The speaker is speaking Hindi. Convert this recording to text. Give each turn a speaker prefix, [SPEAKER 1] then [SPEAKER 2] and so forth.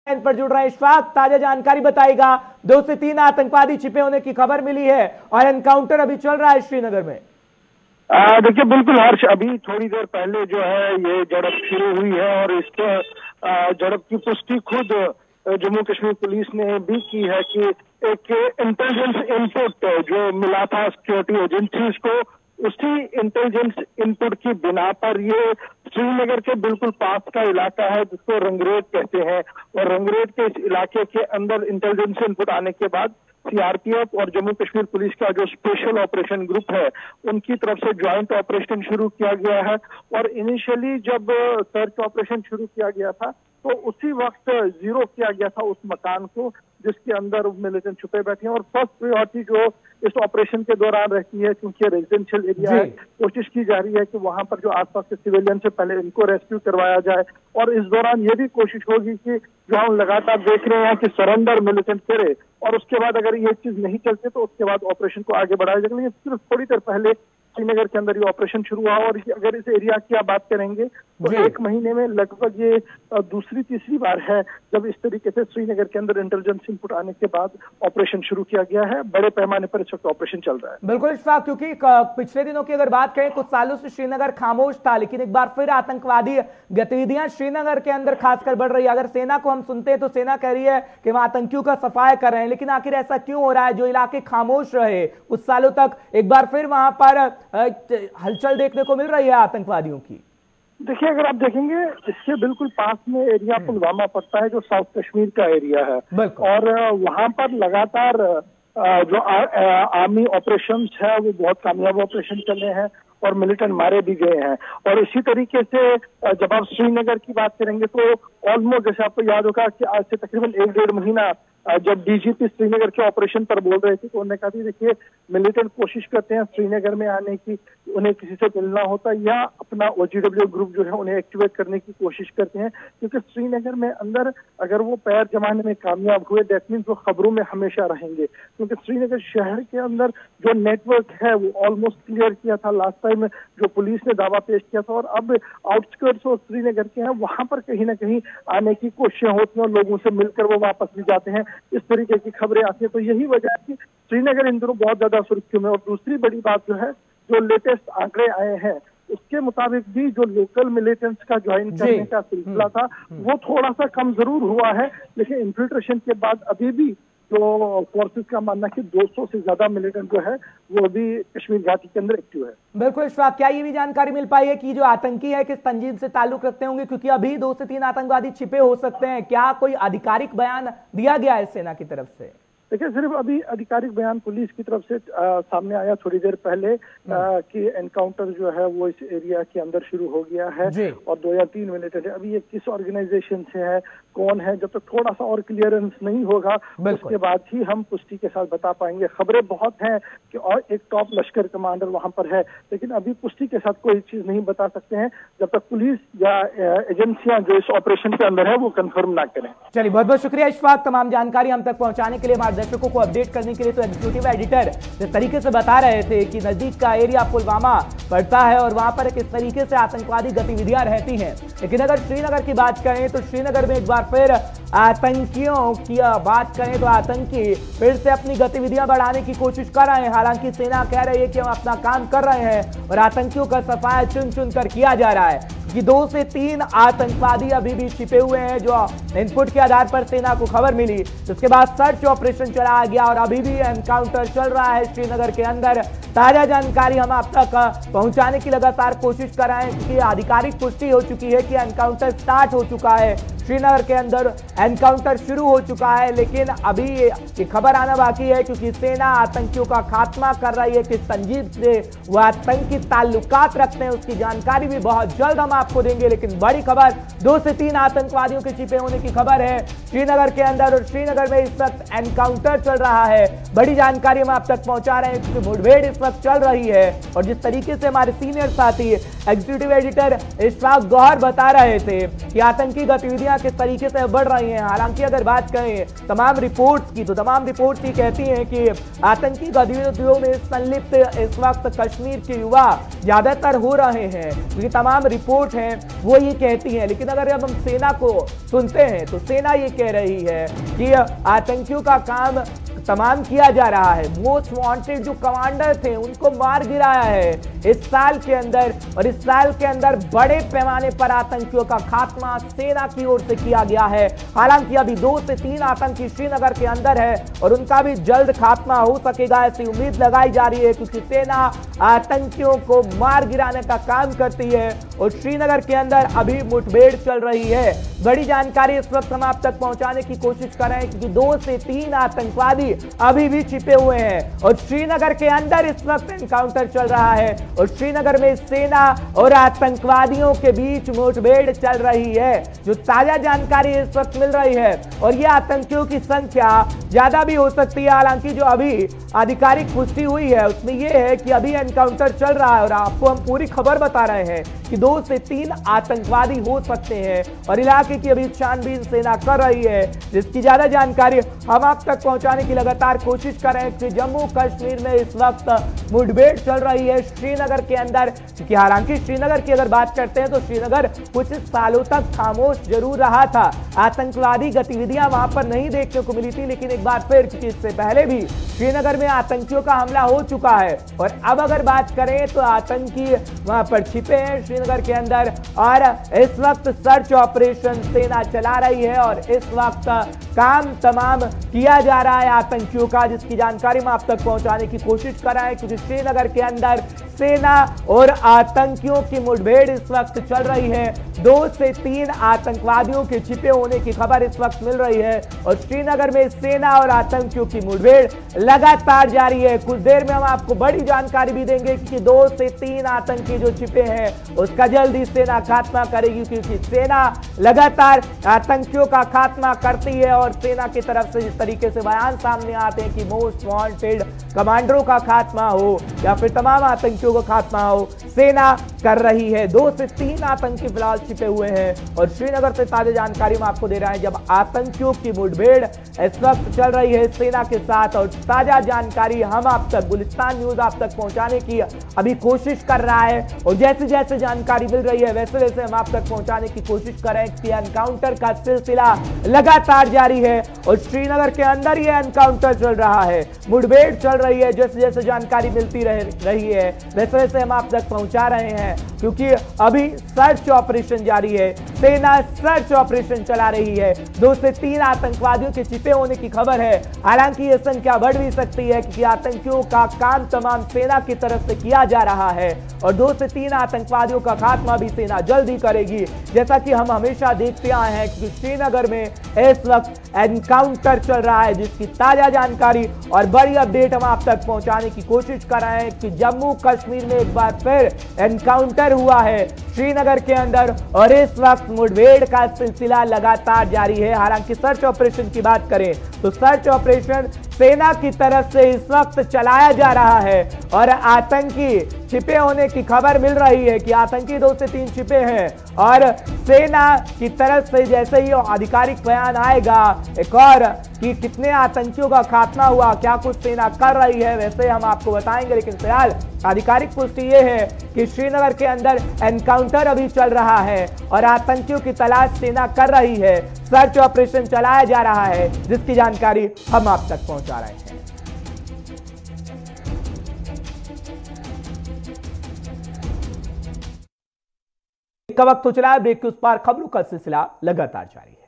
[SPEAKER 1] पर जुड़ रहे इशफाक, ताजा जानकारी बताएगा। 2 से 3 आतंकवादी छिपे होने की खबर मिली है और एनकाउंटर अभी चल रहा है श्रीनगर में।
[SPEAKER 2] देखिए बिल्कुल हर्ष, अभी थोड़ी देर पहले जो है ये झड़प शुरू हुई है और इसके झड़प की पुष्टि खुद जम्मू कश्मीर पुलिस ने भी की है कि एक इंटेलिजेंस इनपुट जो मिला था सिक्योरिटी एजेंसीज को, उसी इंटेलिजेंस इनपुट की बिना पर ये श्रीनगर के बिल्कुल पास का इलाका है जिसको रंगरेज कहते हैं, और रंगरेज के इस इलाके के अंदर इंटेलिजेंस इनपुट आने के बाद सीआरपीएफ और जम्मू कश्मीर पुलिस का जो स्पेशल ऑपरेशन ग्रुप है उनकी तरफ से ज्वाइंट ऑपरेशन शुरू किया गया है। और इनिशियली जब सर्च ऑपरेशन शुरू किया गया था तो उसी वक्त जीरो किया गया था उस मकान को जिसके अंदर मिलिटेंट छुपे बैठे हैं, और फर्स्ट प्रायोरिटी जो इस ऑपरेशन के दौरान रहती है, क्योंकि रेजिडेंशियल एरिया है, कोशिश की जा रही है कि वहां पर जो आसपास के सिविलियन से पहले इनको रेस्क्यू करवाया जाए। और इस दौरान ये भी कोशिश होगी कि जो हम लगातार देख रहे हैं कि सरेंडर मिलिटेंट करे, और उसके बाद अगर ये चीज नहीं चलती तो उसके बाद ऑपरेशन को आगे बढ़ाया जाएगा। लेकिन सिर्फ थोड़ी देर पहले श्रीनगर के अंदर ये ऑपरेशन शुरू हुआ, और अगर इस एरिया की आप बात करेंगे तो 1 महीने में लगभग ये दूसरी तीसरी बार है जब इस तरीके से श्रीनगर के अंदर इंटेलिजेंस इनपुट आने के बाद ऑपरेशन शुरू किया गया है। बड़े पैमाने पर इस वक्त ऑपरेशन चल रहा है।
[SPEAKER 1] बिल्कुल इशफाक, क्योंकि पिछले दिनों की अगर बात करें कुछ सालों से श्रीनगर खामोश था, लेकिन एक बार फिर आतंकवादी गतिविधियां श्रीनगर के अंदर खासकर बढ़ रही है। अगर सेना को हम सुनते हैं तो सेना कह रही है कि वह आतंकियों का सफाया कर रहे हैं, लेकिन आखिर ऐसा क्यों हो रहा है? जो इलाके खामोश रहे कुछ सालों तक, एक बार फिर वहां पर हलचल देखने को मिल रही है आतंकवादियों की।
[SPEAKER 2] देखिए अगर आप देखेंगे इसके बिल्कुल पास में एरिया पुलवामा पड़ता है जो साउथ कश्मीर का एरिया है, और वहां पर लगातार जो आर्मी ऑपरेशंस है वो बहुत कामयाब ऑपरेशन चले हैं और मिलिटेंट मारे भी गए हैं। और इसी तरीके से जब आप श्रीनगर की बात करेंगे तो ऑलमोस्ट, जैसे आपको याद होगा कि आज से तकरीबन 1-1.5 महीना जब डीजीपी श्रीनगर के ऑपरेशन पर बोल रहे थे तो उन्होंने कहा कि देखिए मिलिटेंट कोशिश करते हैं श्रीनगर में आने की, उन्हें किसी से मिलना होता या अपना ओजीडब्ल्यू ग्रुप जो है उन्हें एक्टिवेट करने की कोशिश करते हैं, क्योंकि श्रीनगर में अंदर अगर वो पैर जमाने में कामयाब हुए दैट मीन्स वो खबरों में हमेशा रहेंगे। क्योंकि श्रीनगर शहर के अंदर जो नेटवर्क है वो ऑलमोस्ट क्लियर किया था लास्ट टाइम जो पुलिस ने दावा पेश किया था, और अब आउटस्कर्ट्स और श्रीनगर के हैं वहां पर कहीं ना कहीं आने की कोशिशें होती हैं और लोगों से मिलकर वो वापस भी जाते हैं, इस तरीके की खबरें आती है। तो यही वजह है कि श्रीनगर इन दिनों बहुत ज्यादा सुर्खियों में। और दूसरी बड़ी बात जो है, जो लेटेस्ट आंकड़े आए हैं उसके मुताबिक भी जो लोकल मिलिटेंट्स का ज्वाइन करने का सिलसिला था वो थोड़ा सा कम जरूर हुआ है, लेकिन इन्फिल्ट्रेशन के बाद अभी भी जो फोर्सेस का मानना है कि 200 से ज्यादा मिलिटेंट जो है वो अभी कश्मीर घाटी के अंदर एक्टिव है।
[SPEAKER 1] बिल्कुल इशफाक, क्या ये भी जानकारी मिल पाई है कि जो आतंकी है किस तंजीम से ताल्लुक रखते होंगे? क्योंकि अभी 2 से 3 आतंकवादी छिपे हो सकते हैं। क्या कोई आधिकारिक बयान दिया गया है सेना की तरफ से?
[SPEAKER 2] देखिए सिर्फ अभी आधिकारिक बयान पुलिस की तरफ से सामने आया थोड़ी देर पहले कि एनकाउंटर जो है वो इस एरिया के अंदर शुरू हो गया है और 2 या 3 मिलिटेंट है। अभी ये किस ऑर्गेनाइजेशन से है, कौन है, जब तक थोड़ा सा और क्लियरेंस नहीं होगा उसके बाद ही हम पुष्टि के साथ बता पाएंगे। खबरें बहुत हैं कि और एक टॉप लश्कर कमांडर वहां पर है, लेकिन अभी पुष्टि के साथ कोई चीज नहीं बता सकते हैं जब तक पुलिस या एजेंसियां जो इस ऑपरेशन के अंदर है वो कंफर्म ना करें।
[SPEAKER 1] चलिए बहुत बहुत शुक्रिया इशफाक, तमाम जानकारी हम तक पहुंचाने के लिए, हमारे दर्शकों को अपडेट करने के लिए। तो एग्जीक्यूटिव एडिटर जिस तरीके से बता रहे थे कि नजदीक का एरिया पुलवामा पड़ता है और वहां पर किस तरीके से आतंकवादी गतिविधियां रहती हैं, लेकिन अगर श्रीनगर की बात करें तो श्रीनगर में एक बार फिर आतंकियों की बात करें तो आतंकी फिर से अपनी गतिविधियां बढ़ाने की कोशिश कर रहे हैं। हालांकि सेना कह रही है कि हम अपना काम कर रहे हैं और आतंकियों का सफाया चुन चुन कर किया जा रहा है कि 2 से 3 आतंकवादी अभी भी छिपे हुए हैं। जो इनपुट के आधार पर सेना को खबर मिली, उसके बाद सर्च ऑपरेशन चलाया गया और अभी भी एनकाउंटर चल रहा है श्रीनगर के अंदर। ताजा जानकारी हम आप तक पहुंचाने की लगातार कोशिश कर रहे हैं, क्योंकि आधिकारिक पुष्टि हो चुकी है कि एनकाउंटर स्टार्ट हो चुका है, श्रीनगर के अंदर एनकाउंटर शुरू हो चुका है। लेकिन अभी ये खबर आना बाकी है, क्योंकि सेना आतंकियों का खात्मा कर रही है, किस तंजीम से वो आतंकी ताल्लुकात रखते हैं उसकी जानकारी भी बहुत जल्द हम आपको देंगे। लेकिन बड़ी खबर 2 से 3 आतंकवादियों के छिपे होने की खबर है श्रीनगर के अंदर, और श्रीनगर में इस वक्त एनकाउंटर चल रहा है। बड़ी जानकारी हम आप तक पहुंचा रहे हैं, क्योंकि मुठभेड़ इस वक्त चल रही है और जिस तरीके से हमारे सीनियर साथी एग्जीक्यूटिव एडिटर इशफाक गौहर बता रहे थे कि आतंकी गतिविधियां किस तरीके से बढ़ रही हैं। हालांकि अगर बात करें तमाम रिपोर्ट्स की तो तमाम रिपोर्ट्स ये कहती हैं कि आतंकी गतिविधियों में संलिप्त इस वक्त कश्मीर के युवा ज्यादातर हो रहे हैं, क्योंकि तमाम रिपोर्ट हैं वो ये कहती हैं। लेकिन अगर अब हम सेना को सुनते हैं तो सेना ये कह रही है कि आतंकियों का काम तमाम किया जा रहा है। मोस्ट वांटेड जो कमांडर थे उनको मार गिराया है इस साल के अंदर, और इस साल के अंदर बड़े पैमाने पर आतंकियों का खात्मा सेना की ओर से किया गया है। हालांकि अभी 2 से 3 आतंकी श्रीनगर के अंदर है और उनका भी जल्द खात्मा हो सकेगा ऐसी उम्मीद लगाई जा रही है, क्योंकि सेना आतंकियों को मार गिराने का काम करती है और श्रीनगर के अंदर अभी मुठभेड़ चल रही है। बड़ी जानकारी इस वक्त हम आप तक पहुंचाने की कोशिश कर रहे हैं, क्योंकि 2 से 3 आतंकवादी अभी भी छिपे हुए हैं और श्रीनगर के अंदर इस वक्त एनकाउंटर चल रहा है और श्रीनगर में सेना और आतंकवादियों के बीच मुठभेड़ चल रही है। जो ताजा जानकारी इस वक्त मिल रही है, और ये आतंकियों की संख्या ज्यादा भी हो सकती है। हालांकि जो अभी आधिकारिक पुष्टि हुई है उसमें यह है कि अभी एनकाउंटर चल रहा है और आपको हम पूरी खबर बता रहे हैं कि 2 से 3 आतंकवादी हो सकते हैं और इलाके की अभी छानबीन सेना कर रही है, जिसकी ज्यादा जानकारी हम आप तक पहुंचाने की लगातार कोशिश कर रहे हैं कि जम्मू कश्मीर में इस वक्त मुठभेड़ चल रही है श्रीनगर के अंदर। क्योंकि हालांकि श्रीनगर की अगर बात करते हैं तो श्रीनगर कुछ सालों तक खामोश जरूर रहा था, आतंकवादी गतिविधियां वहां पर नहीं देखने को मिली थी, लेकिन एक बार फिर क्योंकि इससे पहले भी श्रीनगर में आतंकियों का हमला हो चुका है और अब अगर बात करें तो आतंकी वहां पर छिपे हैं श्रीनगर के अंदर और इस वक्त सर्च ऑपरेशन सेना चला रही है और इस वक्त काम तमाम किया जा रहा है आतंकियों का, जिसकी जानकारी हम आप तक पहुंचाने की कोशिश कर रहे हैं। क्योंकि श्रीनगर के अंदर सेना और आतंकियों की मुठभेड़ इस वक्त चल रही है। 2 से 3 आतंकवादियों के छिपे होने की खबर इस वक्त मिल रही है और श्रीनगर में सेना और आतंकियों की मुठभेड़ लगातार जारी है। कुछ देर में हम आपको बड़ी जानकारी भी देंगे कि 2 से 3 आतंकी जो छिपे हैं उसका जल्दी सेना खात्मा करेगी, क्योंकि सेना लगातार आतंकियों का खात्मा करती है और सेना की तरफ से जिस तरीके से बयान सामने आते हैं कि मोस्ट वांटेड कमांडरों का खात्मा हो या फिर तमाम आतंकियों का खात्मा हो, सेना कर रही है। 2 से 3 आतंकी फिलहाल छिपे हुए हैं और श्रीनगर से ताजा जानकारी हम आपको दे रहे हैं, जब आतंकियों की मुठभेड़ इस वक्त चल रही है सेना के साथ। और ताजा जानकारी हम आप तक गुलिस्तान न्यूज आप तक पहुंचाने की अभी कोशिश कर रहा है और जैसे जैसे जानकारी मिल रही है वैसे वैसे हम आप तक पहुंचाने की कोशिश कर रहे हैं कि एनकाउंटर का सिलसिला लगातार जारी है और श्रीनगर के अंदर ये एनकाउंटर चल रहा है, मुठभेड़ चल रही है। जैसे जैसे जानकारी मिलती रही है वैसे वैसे हम आप तक पहुंचा रहे हैं, क्योंकि अभी सर्च ऑपरेशन जारी है, सेना सर्च ऑपरेशन चला रही है। 2 से 3 आतंकवादियों के छिपे होने की खबर है। हालांकि यह संख्या बढ़ भी सकती है क्योंकि आतंकियों का काम तमाम सेना की तरफ से किया जा रहा है और 2 से 3 आतंकवादियों का खात्मा भी सेना जल्दी करेगी, जैसा कि हम हमेशा देखते आए हैं। क्योंकि श्रीनगर में इस वक्त एनकाउंटर चल रहा है, जिसकी ताजा जानकारी और बड़ी अपडेट हम आप तक पहुंचाने की कोशिश कर रहे हैं कि जम्मू कश्मीर में एक बार फिर एनकाउंटर हुआ है श्रीनगर के अंदर और इस वक्त मुठभेड़ का सिलसिला लगातार जारी है। हालांकि सर्च ऑपरेशन की बात करें तो सर्च ऑपरेशन सेना की तरफ से इस वक्त चलाया जा रहा है और आतंकी छिपे होने की खबर मिल रही है कि आतंकी 2 से 3 छिपे हैं और सेना की तरफ से जैसे ही आधिकारिक बयान आएगा एक और कि कितने आतंकियों का खात्मा हुआ, क्या कुछ सेना कर रही है, वैसे हम आपको बताएंगे। लेकिन फिलहाल आधिकारिक पुष्टि यह है कि श्रीनगर के अंदर एनकाउंटर अभी चल रहा है और आतंकियों की तलाश सेना कर रही है, सर्च ऑपरेशन चलाया जा रहा है, जिसकी जानकारी हम आप तक पहुंचा रहे हैं। का वक्त हो चला है ब्रेक के उस पार, खबरों का सिलसिला लगातार जारी है।